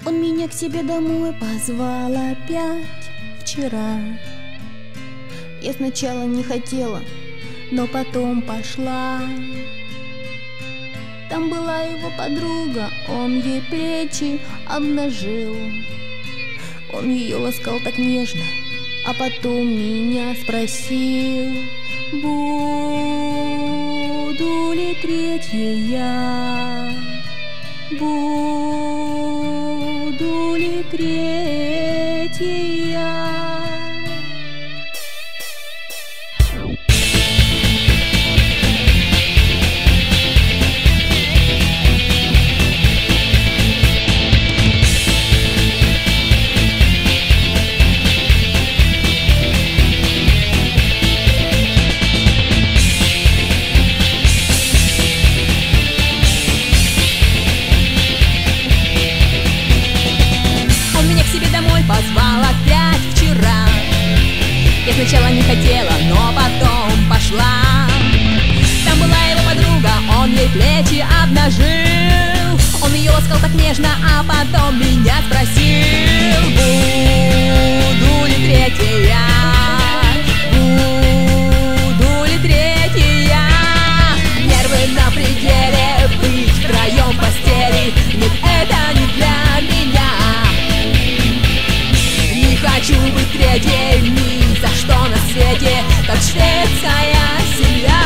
Он меня к себе домой позвал опять вчера. Я сначала не хотела, но потом пошла. Там была его подруга, он ей плечи обнажил. Он ее ласкал так нежно, а потом меня спросил: буду ли третьей я? Буду ли третьей я? Позвал опять вчера. Я сначала не хотела, но потом пошла. Там была его подруга, он ей плечи обнажил. Он ее ласкал так нежно, а потом меня спросил: буду ли третья я? Буду ли третья я? Нервы на пределе, быть втроем в постели. Нет, это не для меня. Хочу быть третьей ни за что на свете, как шведская семья.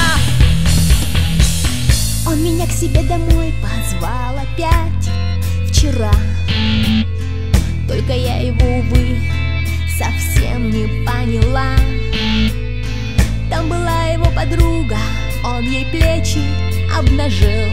Он меня к себе домой позвал опять вчера. Только я его, увы, совсем не поняла. Там была его подруга, он ей плечи обнажил.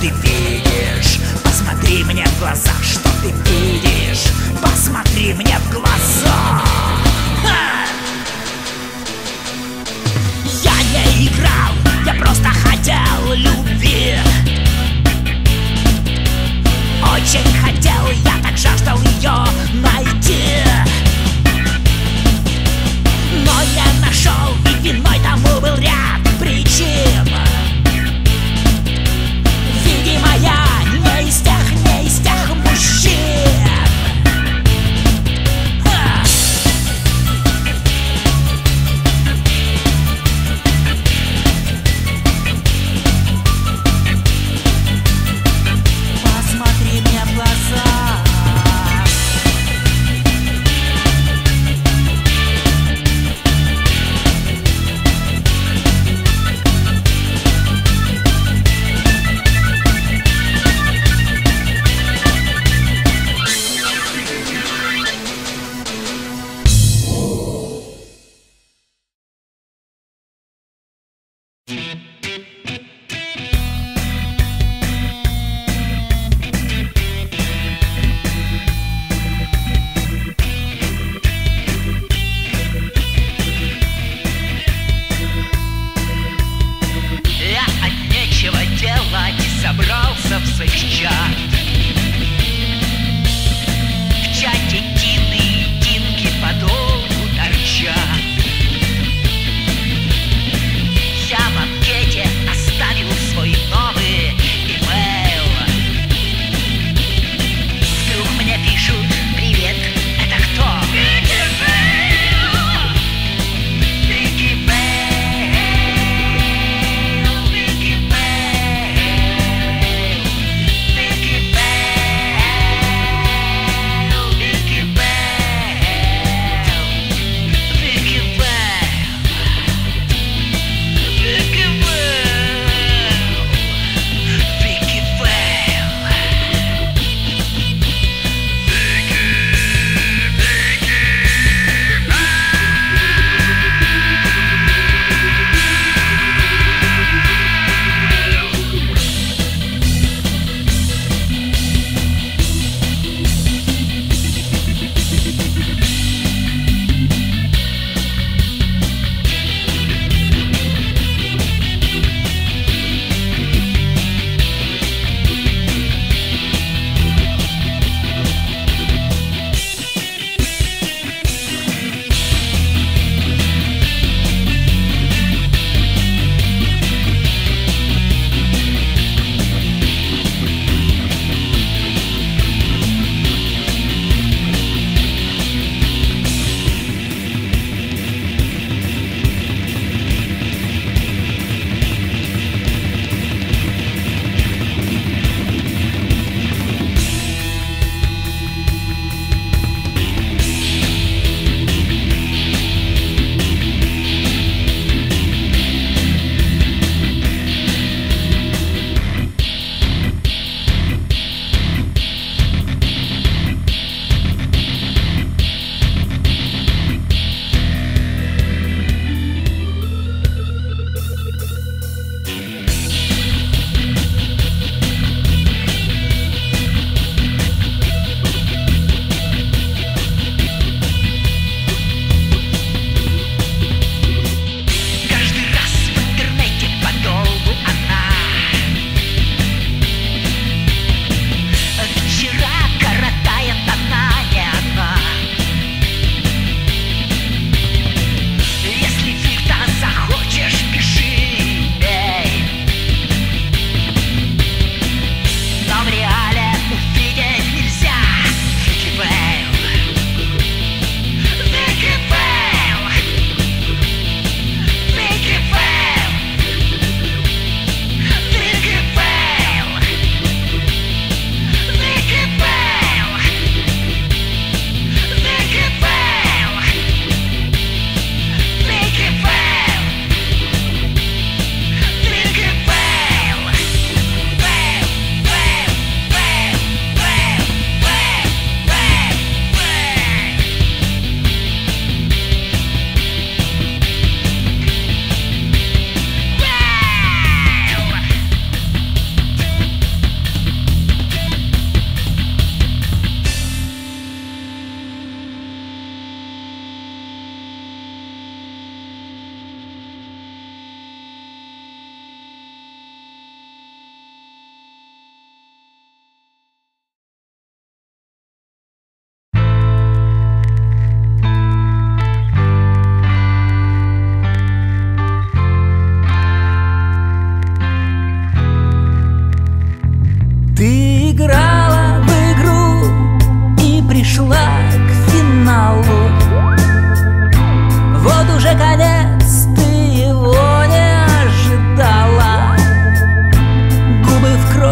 ты видишь? Посмотри мне в глаза, что ты видишь? Посмотри мне в глаза. Я не играл, я просто хотел любви. Очень хотел, я так жаждал ее найти. Но не нашел, и виной тому был ряд причин. Видимо, я не из тех мужчин. Посмотри мне в глаза. Собрался в секс-чат. В чате Тины и Тинки подолгу торчат. Я в анкете оставил свой новый имейл. Вдруг мне пишут: привет, это кто? Vicky Vale.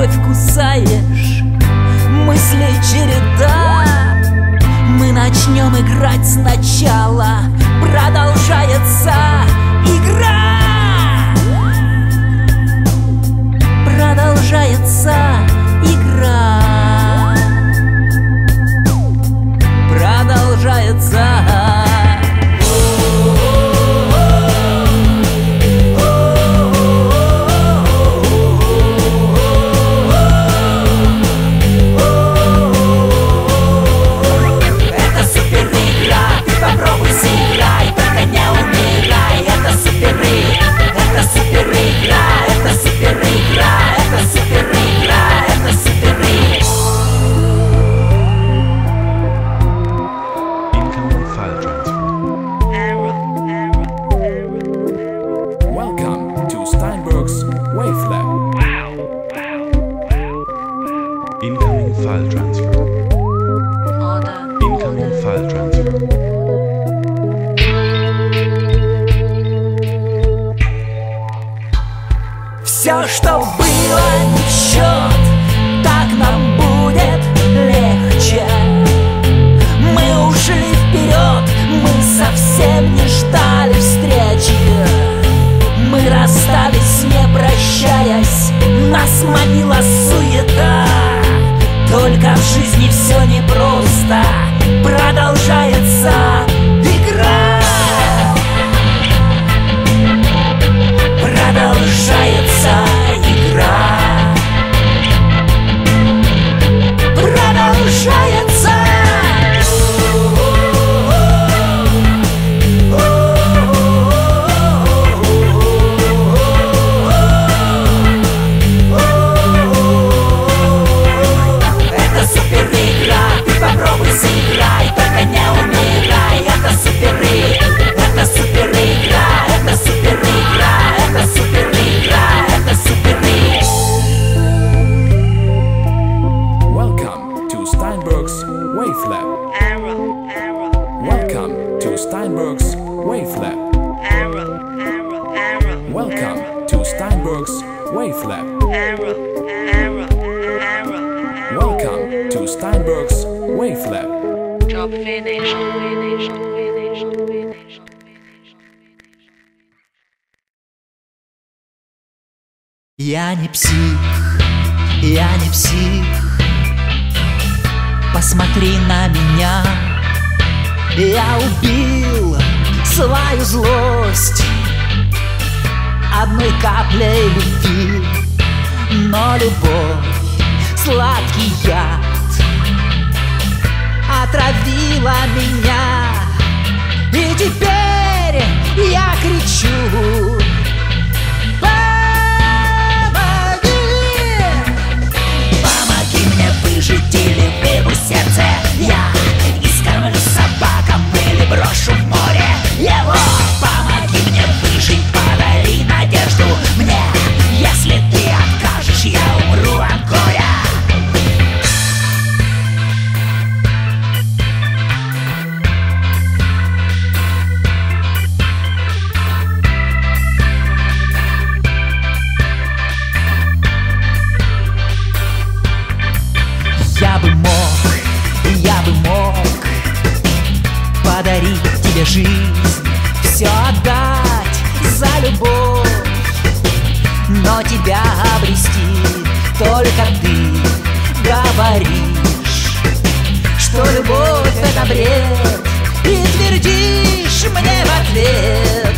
бровь кусаешь, мыслей череда. Мы начнем играть сначала, продолжается игра. Продолжается игра. Продолжается. Все, что было, не в счет, так нам будет легче. Мы ушли вперед, мы совсем не ждали встречи. Мы расстались, не прощаясь, нас манила суета. Только в жизни все непросто, продолжается игра. Продолжается игра. Продолжается. Это супер игра, ты попробуй сыграй, только не умирай. Это супер игра, это супер игра, это супер игра, это супер игра, это супер игра. Welcome to Steinberg's Wavelab. Welcome to Steinberg's Wavelab. Welcome to Steinberg's Wavelab. Welcome to Steinberg's Wavelab. Job finished. Я не псих, я не псих. Посмотри на меня. Я убил свою злость одной каплей любви. Но любовь, сладкий яд, отравила меня. И теперь я кричу: помоги мне выжить или вырву сердце я, и скормлю собакам или брошу в море его. Помоги мне выжить, подари надежду мне. Если ты откажешь, я умру от горя. Я бы мог подарить тебе жизнь, все отдать за любовь. Но тебя обрести только ты говоришь, что любовь — это бред, и твердишь мне в ответ: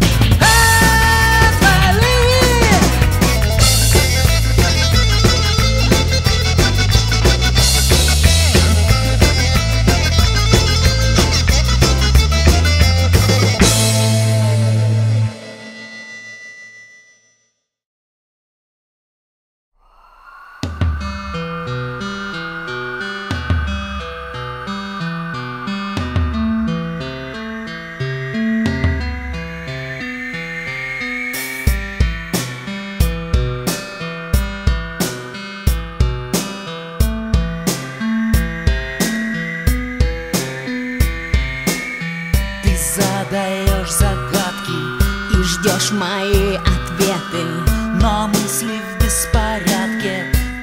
задаешь загадки и ждешь мои ответы, но мысли в беспорядке,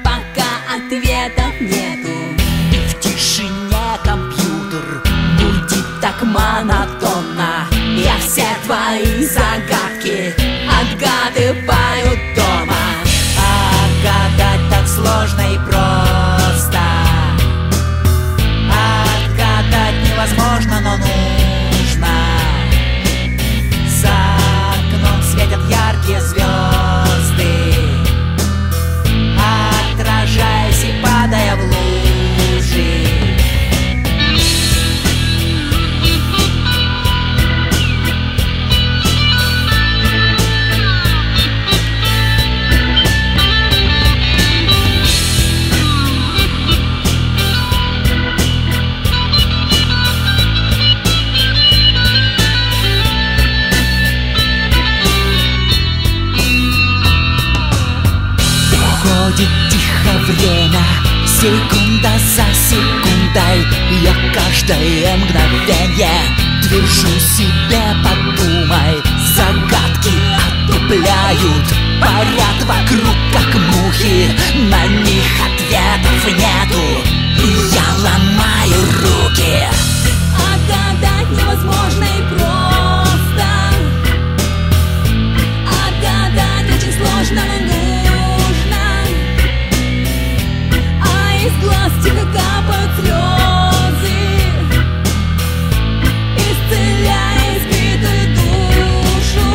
Проходит тихо время, секунда за секундой. Я каждое мгновение твержу себе: подумай. Загадки отупляют, парят вокруг как мухи. На них ответов нету, и я ломаю руки. Отгадать невозможно и просто. Отгадать очень сложно, но нужно. А из глаз тихо капают слезы, исцеляя избитую душу.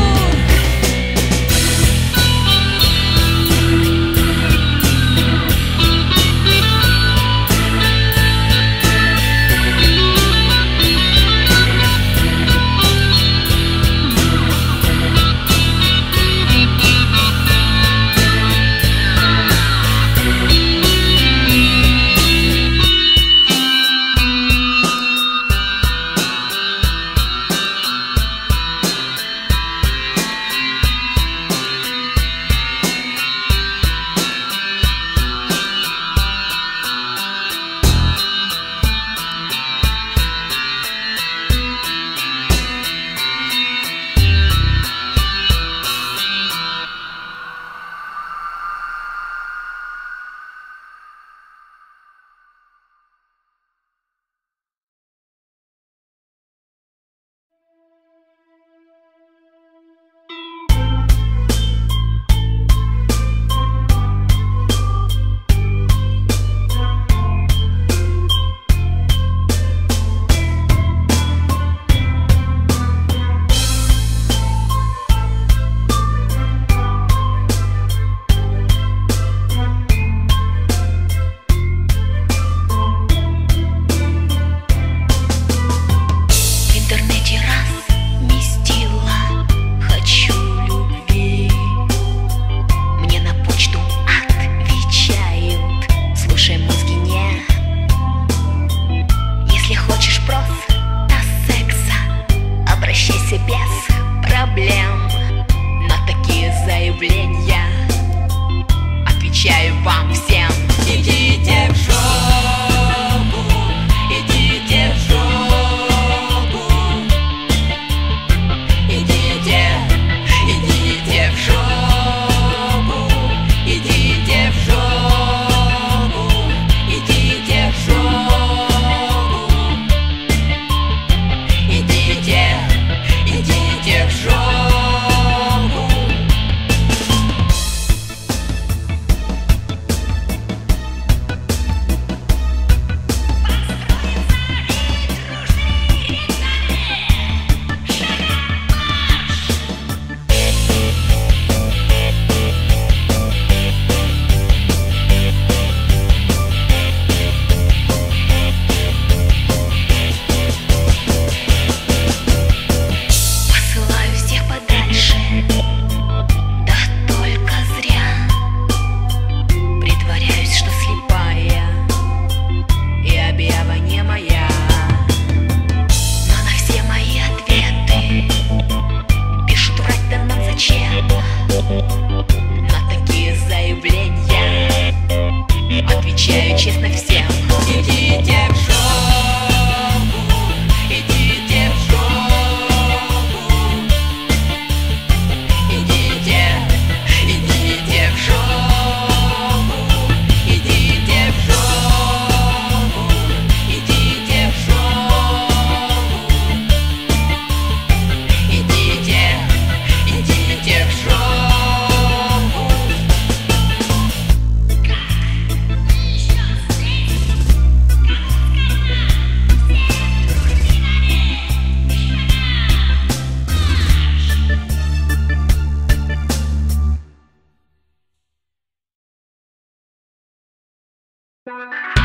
Без проблем на такие заявления отвечаю вам всем: идите в жопу, идите в жопу, идите, идите в жопу, идите в жопу, идите в жопу, идите. Идите в жопу. На такие заявления отвечаю честно всем: идите в жопу, идите в жопу, идите, идите в жопу, идите в жопу, идите в жопу, идите, идите в жопу. Bye.